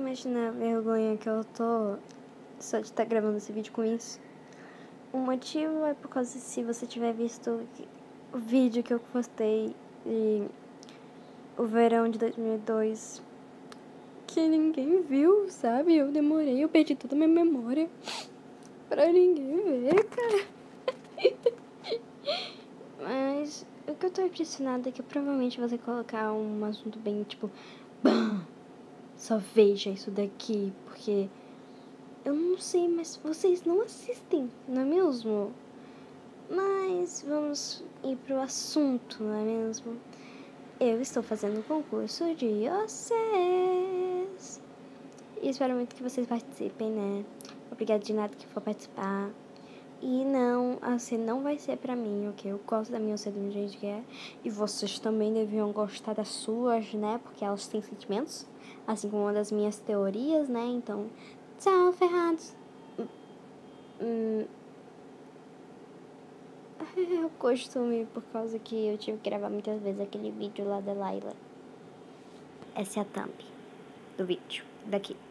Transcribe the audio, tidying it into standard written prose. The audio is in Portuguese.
imaginar a vergonha que eu tô só de estar gravando esse vídeo com isso. O motivo é por causa se você tiver visto o vídeo que eu postei de o verão de 2002, que ninguém viu, sabe? Eu demorei, eu perdi toda a minha memória pra ninguém ver, cara. Mas o que eu tô impressionada é que provavelmente você colocar um assunto bem tipo, BAM! Só veja isso daqui, porque eu não sei, mas vocês não assistem, não é mesmo? Mas vamos ir pro assunto, não é mesmo? Eu estou fazendo um concurso de vocês. E espero muito que vocês participem, né? Obrigada de nada que for participar. E não, a C não vai ser pra mim, ok? Eu gosto da minha, eu sei do jeito que é. E vocês também deviam gostar das suas, né? Porque elas têm sentimentos. Assim como uma das minhas teorias, né? Então, tchau, ferrados. É o costume, por causa que eu tive que gravar muitas vezes aquele vídeo lá da Laila. Essa é a thumb do vídeo, daqui.